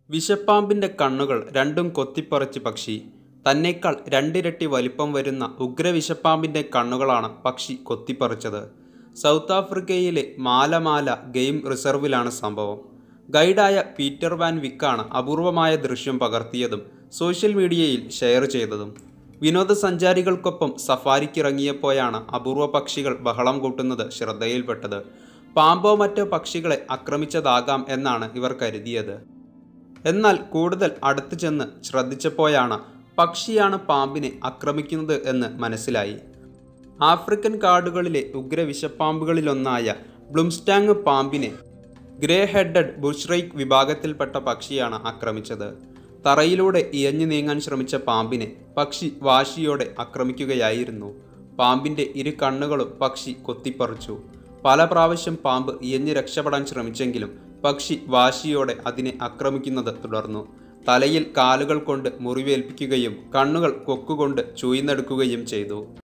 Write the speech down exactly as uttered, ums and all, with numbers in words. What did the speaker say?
വിഷപ്പാമ്പിന്റെ കണ്ണുകൾ രണ്ടും കൊത്തിപ്പറിച്ച് പക്ഷി. തന്നേക്കാൾ രണ്ടിരട്ടി വലിപ്പം വരുന്ന ഉഗ്രവിഷപ്പാമ്പിന്റെ കണ്ണുകളാണ് പക്ഷി കൊത്തിപ്പറിച്ചത്. സൗത്ത് ആഫ്രിക്കയിലെ മാലമാല ഗെയിം റിസർവിലാണ് സംഭവം. ഗൈഡായ പീറ്റർ വാൻ വിക്കാണ് അപൂർവമായ ദൃശ്യം പകർത്തിയതും സോഷ്യൽ മീഡിയയിൽ ഷെയർ ചെയ്തതും. വിനോദസഞ്ചാരികൾക്കൊപ്പം സഫാരിക്കിറങ്ങിയപ്പോഴാണ് അപൂർവ പക്ഷികൾ ബഹളം കൂട്ടുന്നത് ശ്രദ്ധയിൽപ്പെട്ടത്. പാമ്പോ മറ്റോ പക്ഷികളെ ആക്രമിച്ചതാകാം എന്നാണ് ഇവർ കരുതിയത്. എന്നാൽ കൂടുതൽ അടുത്ത് ചെന്ന് ശ്രദ്ധിച്ചപ്പോഴാണ് പക്ഷിയാണ് പാമ്പിനെ ആക്രമിക്കുന്നത് എന്ന് മനസ്സിലായി. ആഫ്രിക്കൻ കാടുകളിലെ ഉഗ്രവിഷപ്പാമ്പുകളിലൊന്നായ ബ്ലൂംസ്റ്റാങ് പാമ്പിനെ ഗ്രേ ഹെഡഡ് ബുഷ്റൈക്ക് വിഭാഗത്തിൽപ്പെട്ട പക്ഷിയാണ് ആക്രമിച്ചത്. തറയിലൂടെ ഇഴഞ്ഞു നീങ്ങാൻ ശ്രമിച്ച പാമ്പിനെ പക്ഷി വാശിയോടെ ആക്രമിക്കുകയായിരുന്നു. പാമ്പിൻ്റെ ഇരു കണ്ണുകളും പക്ഷി കൊത്തിപ്പറിച്ചു. പല പ്രാവശ്യം പാമ്പ് ഇഴഞ്ഞ് രക്ഷപ്പെടാൻ ശ്രമിച്ചെങ്കിലും പക്ഷി വാശിയോടെ അതിനെ ആക്രമിക്കുന്നത് തുടർന്നു. തലയിൽ കാലുകൾ കൊണ്ട് മുറിവേൽപ്പിക്കുകയും കണ്ണുകൾ കൊക്കുകൊണ്ട് ചൂഴ്ന്നെടുക്കുകയും ചെയ്തു.